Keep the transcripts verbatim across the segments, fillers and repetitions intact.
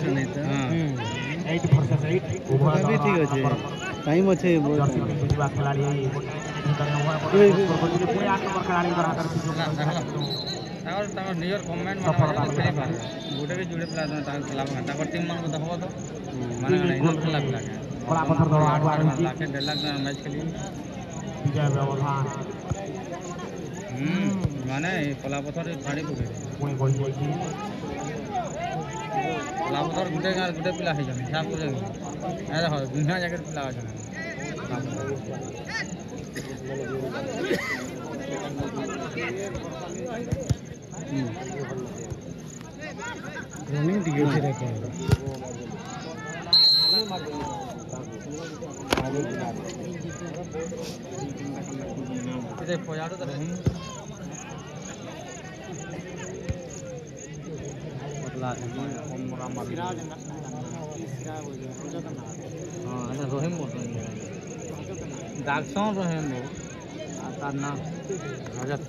नहीं था हां आठ वर्सेस आठ भी ठीक আছে टाइम আছে बहुत जितवा खिलाड़ी पुणे आठ नंबर खिलाड़ी बना कर तार तार नियर कमेंट माने खेली पार गोटे भी जुड़े प्लेयर ना तार खेला तार टीम मान को देखबो तो माने नहीं खेला प्लेयर बड़ा पत्थर दो आठ बार लाख डेढ़ लाख मैच खेली विजय व्यवधान हम्म माने कला पत्थर फाड़ी पके पुणे बढ़ी जाई कला पत्थर गुटे गार गुटे पिला है जन हिसाब कर ए देखो दुनिया जगह पिला है जन रनिंग दिखे से रहता है इधर पोयाडो तो नहीं मतलब हम राम सिराज हां ऐसा रोहिम बोलते हैं दागसों रोहिम वो आता ना रजत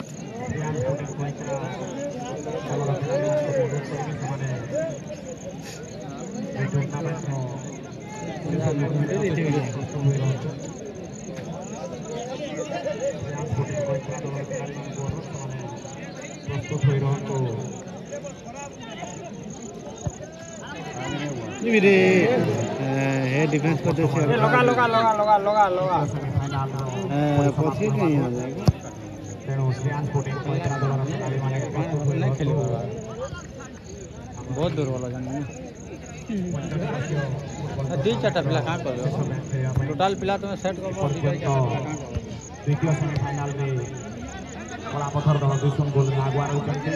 मेरे है डिफेंस करते से लगा लगा लगा लगा लगा लगा पहुंचे कहीं आ जाएगा तेणु श्रेयांश कोटे कोइत्रा द्वारा खिलाड़ी माने नहीं खेली बहुत दूर वाला जाने दी चाटा पिला कहां कर टोटल पिला तो सेट कर दी चाटा पिला कहां द्वितीय सेमीफाइनल में बड़ा पत्थर दल दुश्मन गोल में आगुआ रहते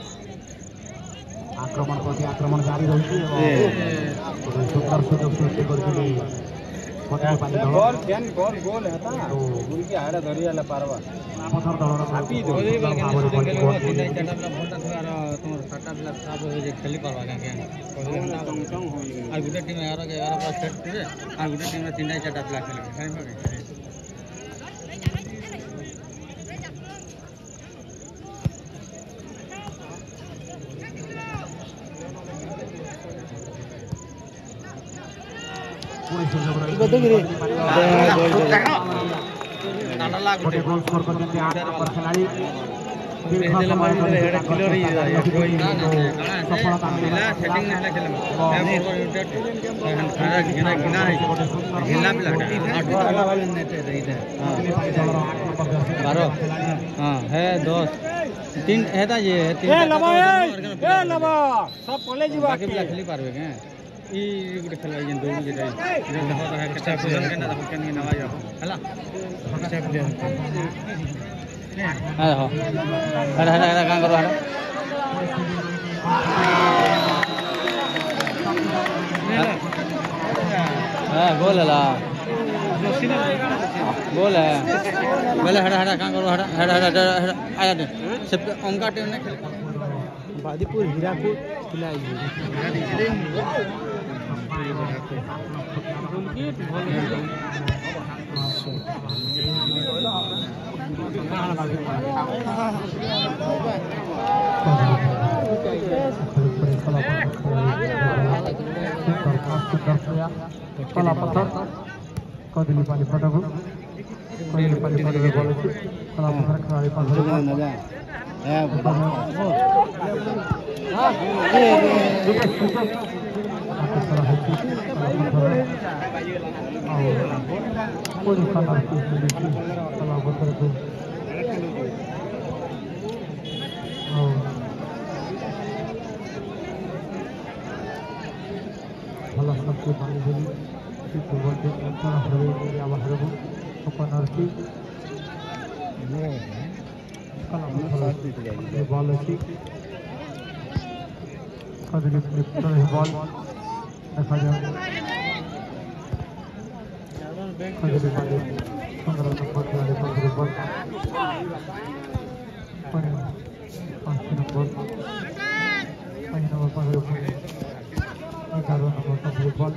आक्रमण प्रति आक्रमण जारी रही सुंदर सुजोग सृष्टि करते गोल कैन गोल गोल हेता गोल की हाड़ा धरी आला पारवा पत्थर दल अभी धोरी बाल के शूटिंग के लिए तीन चाटा पिला भोटा थोड़ा तुम साटा पिला साफ हो जे खेली पारवा के आ गुटे टीम यार के ग्यारह पास सेट करे आ गुटे टीम में तीन चाटा पिला खेले है बदल रे नाना लाग छोटे गोल स्कोर करते आठ नंबर खिलाड़ी पहले मार दे हेड किलर ही कोई सफलता मिला सेटिंग नहीं खेले मैं फॉरवर्ड रोटेट खाना गिना गिना है गिना भी लगता है आठ वाले नेट है इधर बारह हां है दस तीन है था ये तीन ए लबा ए लबा सब कॉलेज बाकी भी खेली पारबे के ई गुटे खेला जे दो जे देखो तो है कैसा पोजीशन के ना देखो केन नवा जा हला स्टेप दे हां हो अरे अरे अरे का करो हां गोल ला गोल है पहले हटा हटा का करो हटा हटा हटा आया दे सब अंका टीम ने खेल बादीपुर हीरापुर खिलाई कला पत्थर कदिली पानी फटको कदिली पानी फटको बोलेछि कला पत्थर खिलाड़ी पत्थर मजा है भला सबके पानी देली सिर्फ बोलते अंतर हरवे मेरे आवाज हरबो अपन अर्थ कला पत्थर बॉल अछि कदली फ्लिप करे बॉल देखा जाए कदली बॉल पंद्रह नंबर खिलाड़ी पंद्रह बॉल पर पांच नंबर पांच नंबर पंद्रह बॉल ग्यारह नंबर पंद्रह बॉल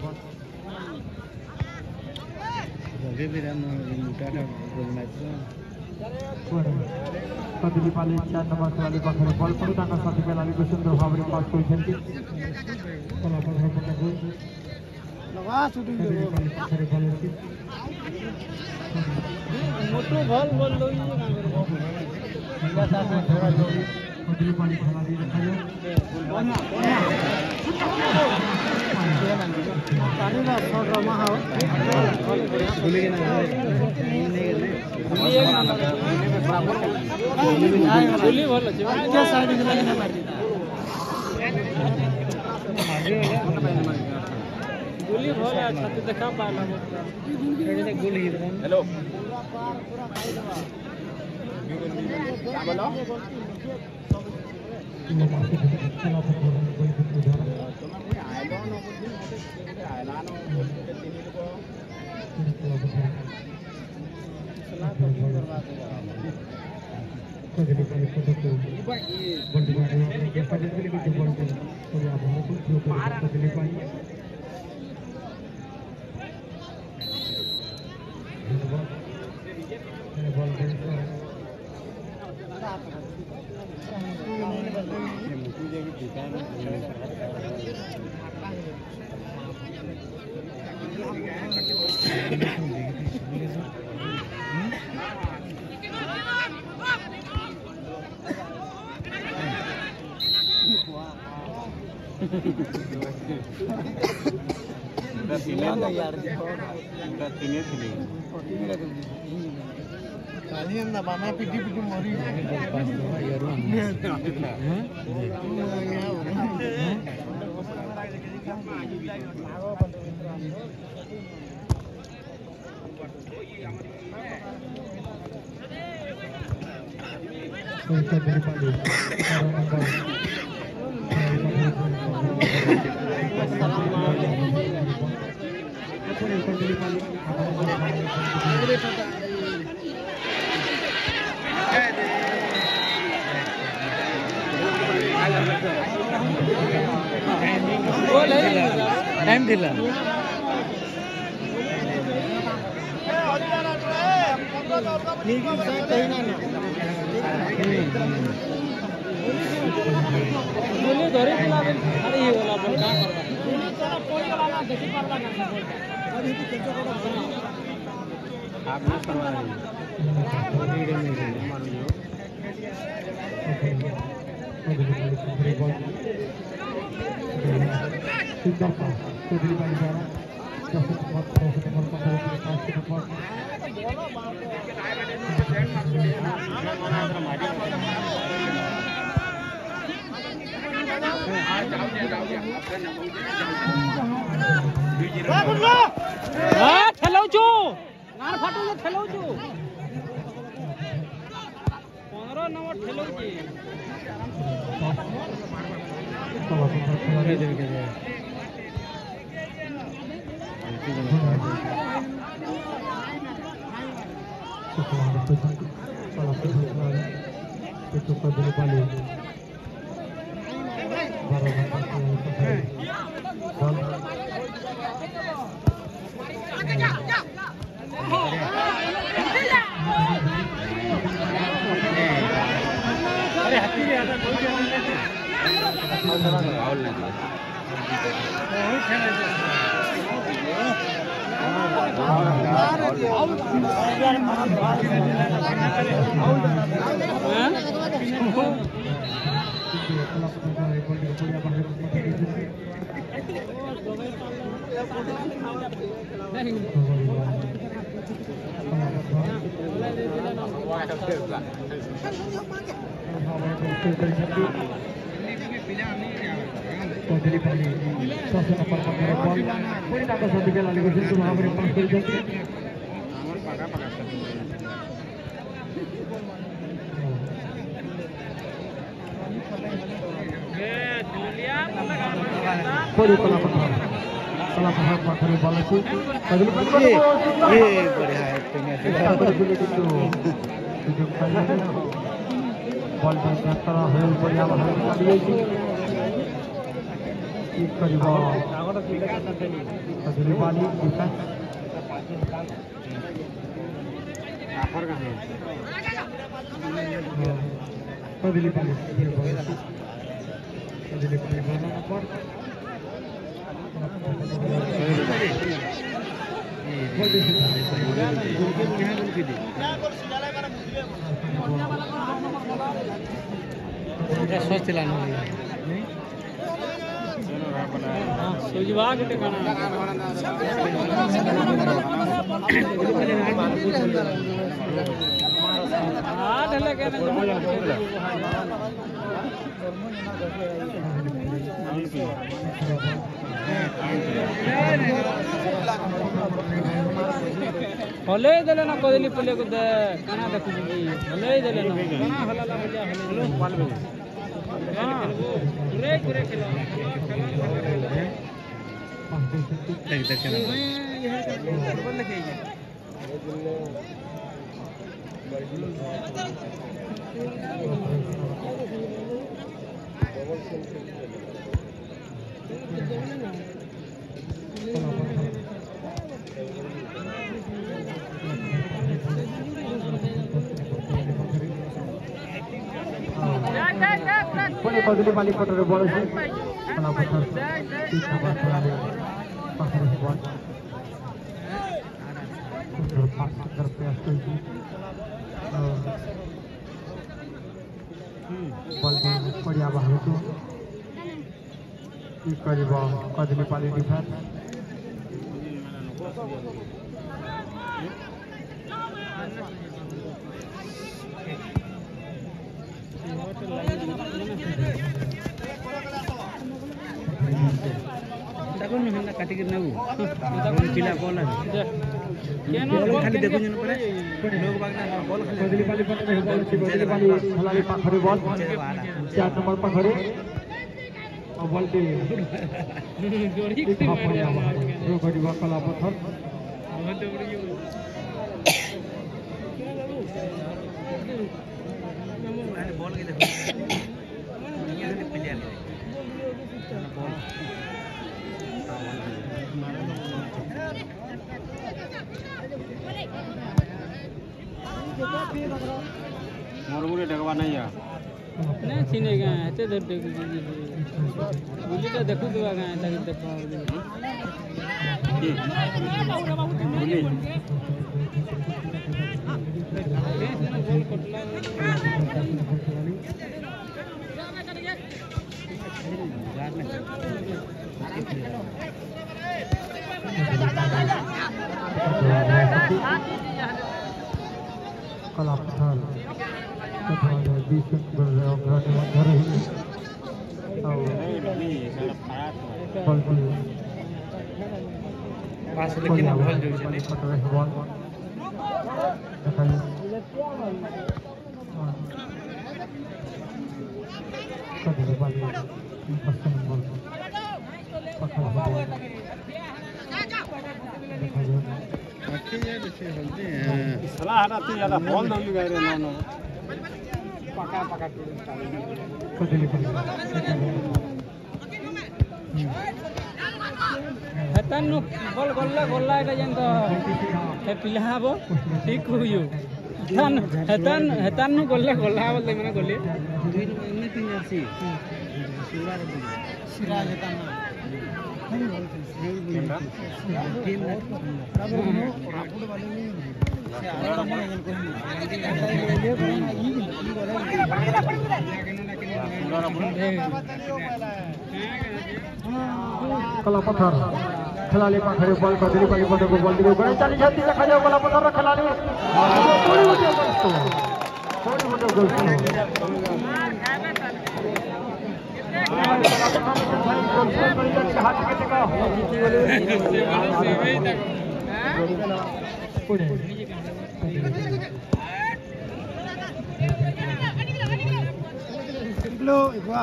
अभी भी रन लूटा था गोल मैच में कदली पाले चार नंबर खिलाड़ी पाखरे बॉल पड़ता का साथी पेलाली को सुंदर भाव रे पास कोई खेलती कला पर लगा शूटिंग दे मोटो भल बोल दो ये काम करो मेरा साथ में थोड़ा लो अगली पानी खेला दी रखा है पानी का शॉट रमा हो बोले के ना गोली एक नंबर गोली भल अछि के साइड में लगे ना मार दी गोली भल छाती देखा पाला मतलब गोली हेलो बोलो Kalian tak mana pidi-pidi mori. Time दिला गोली धरे दिला अरे ये वाला अपन का करबा गोली तोरा कोई वाला ना देखि परबा ना अरे तू केचो कर आप ना करवा रही वीडियो में मान लियो Siddhartha Kodri Banjara Jasad Mat Proses Nomor Pasal Kasih Nomor हां खेलौ छु नार फाटू जे खेलौ छु पंद्रह नंबर खेलौ छी itu Kodri Bali अरे हाथी रे आता कोई नहीं आउल नहीं बहुत खेला Kodri Bali Sosok nomor pakai bol Puri nak satu kali lagi bersentuh Hamri pasir jadi Puri telah pernah Telah pernah pakai bol itu Kodri Bali ये बढ़िया एक्टिंग है Kodri Bali itu Hidup saya Bol dan terah hal बढ़िया bahasa kali ini Kodri Bali kita Kodri Bali Kodri Bali mana nomor सोचला सुजवा के हले देले ना कदली पले को दे काना देखु जी हले देले ना काना हलाला बजा हले पाल बे हां पूरे पूरे खेलो देख देख के ये बोल लगे Boleh kau balik foto de bola sih. Kalau pasal kita pasal ada pasal buat. Terpas terpas tu. Bola padi abah itu. Ikut di bawah kau jadi paling di sana. देखो ना हमने काटी करना वो देखो चिला बॉल है क्या ना खाली देखो जन पड़े लोग बागना बॉल खाली बदली वाली बॉल नहीं बॉल से बदली वाली खिलाड़ी पाखरे बॉल चार नंबर पाखरे और बॉल के जोड़ी से जो बड़ी बॉल कला पत्थर बॉल के देखो ये प्लेयर बॉल मोरमुरे ढगवा नहीं है नहीं छीने गए ऐसे धर देख बुली का देखो दुआ गए ताकि देखो बुली गोल कटला कला पत्थर तथा बीच बरगराने मंदिर है और बॉल बॉल पास लेकिन बॉल जो चले पकड़े बॉल दिखाइए कदर वाली पसंद बॉल पकड़ बॉल दिखाइए बाकी ये जैसे हल्दी हैं सलाह हटा तो ज्यादा बॉल दो गए रे ना ना पका पका कदली बॉल हेतन नु बॉल गोल्ला गोल्ला एटा जन तो हे पिलाबो ठीक होयो हेतन हेतन हेतन नु गोल्ला गोल्ला बोल दे माने गोली दुई इन्ने तीन आसी सुरा रे सिरा हेतन नहीं बोलते नहीं टीम रापुड वाले में से आरा में जन को कला पत्थर खिलाड़ी पाखरे बॉल कदली वाली बॉल को बॉल दियो बड़े चाली जाती देखा जाओ कला पत्थर खिलाड़ी थोड़ी मोटी गोल थोड़ी मोटी गोल हाथ में देखो लो इकवा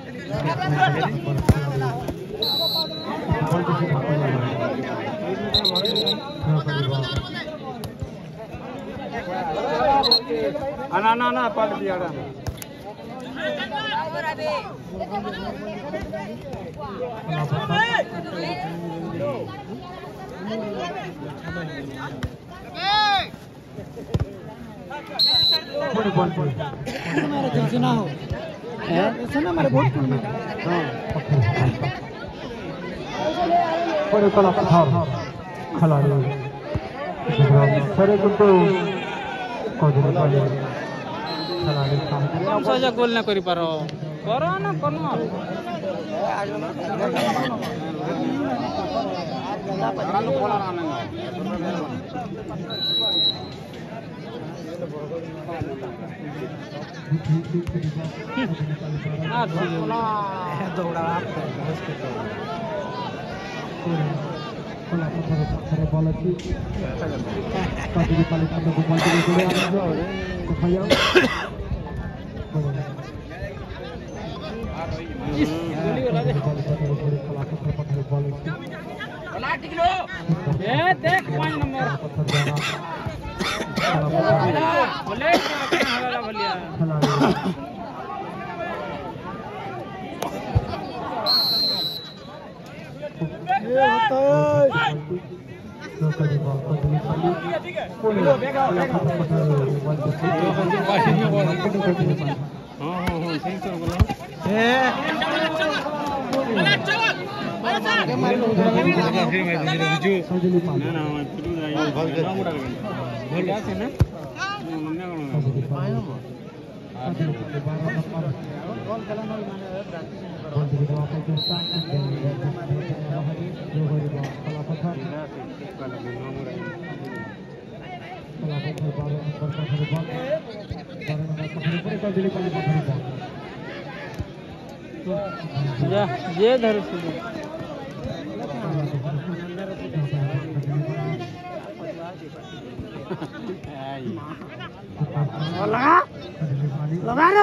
ना ना ना पल दिया बड़ी बॉल बॉल हमारा जैसे ना हो है ऐसा ना हमारे बहुत हां बड़े कला पत्थर खिलाड़ी सरे कुंटू कोजरी वाले खिलाड़ी कम सजा गोल ना करी पारो करो ना कोनो देख पाँच नंबर बोले भलिया ये धर लगा लगा रे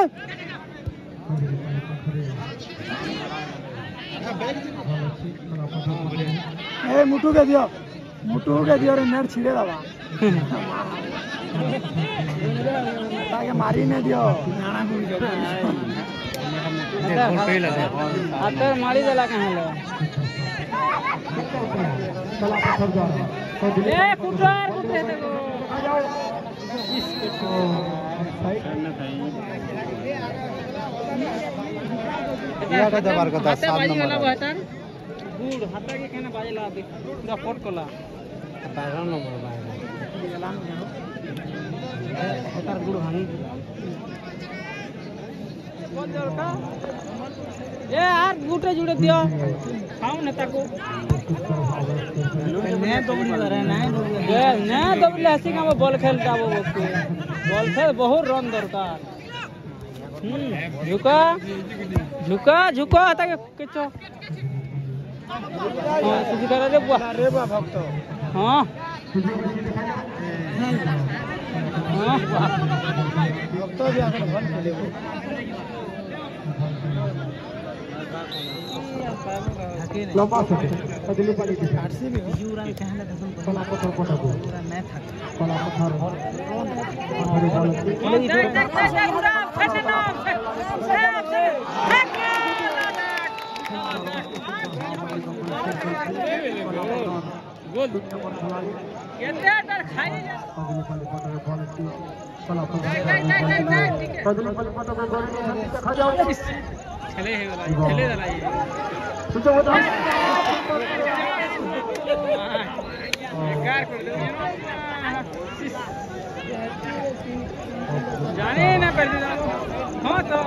ए मुटू के दियो मुटू के दियो रे नेट छिड़े दबा ताके मारी ने दियो नाना गुड़ी आतर मारी देला कहां लो ए कुटार कुटे देखो या का दबार का सात नंबर बहतर गुड़ हाथा के खाना बाजेला पूरा फोट कोला बारह नंबर बाजेला हतार गुड़ भांगी ए यार गुटे जुड़े दियो खाओ नेता को ने दौड़ी रे ना दौड़ी ने दौड़ी हसी का बॉल खेल जाबो बच्चे बॉल खेल बहुत रन दरकार हम झुका झुका झुका आता के किचो हां सुजी करे रे बुआ रे बा भक्त हां हां भक्त भी आकर बॉल खेले लंबा से अगली पाली की आरसीबी यूरा कहले दसन कला पत्थर कोटा को पूरा मैं था कला पत्थर हमारे बॉल देख देख देख पूरा फटे ना गोल केते तर खाई जा अगली पाली कोटा में बॉल की कला पत्थर अगली पाली कोटा में बॉल खा जाओ खेले है वाला खेले वाला ये सुचो बता बेकार कर दो जाने ना कर दो हां तो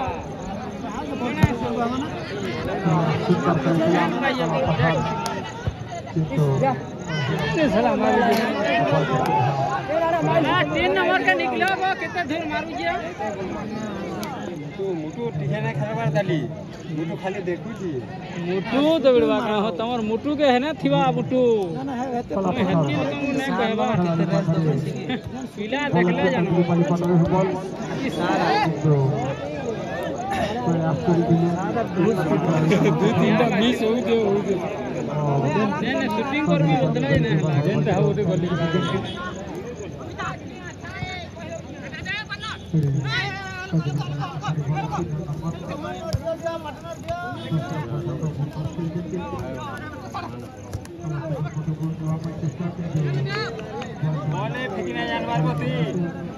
तीन नंबर का निकलो वो कितना दूर मारू जी मुटू टिकाना खराब डाली मुटू खाली देखू जी मुटू तो बिड़वा का हो तमर मुटू के है ना थिवा मुटू ना ना है तो मैं हत्ती लोग ने कहबा पीला देखले जानो पाली कोटा में बॉल ई सारा तो प्रयास करी दिए दो तीनटा मिस हो गयो हो गयो ने ने शूटिंग कर में उतना ही नहीं है जेंटा हो तो गोली बोले फिकिना जानवर को थी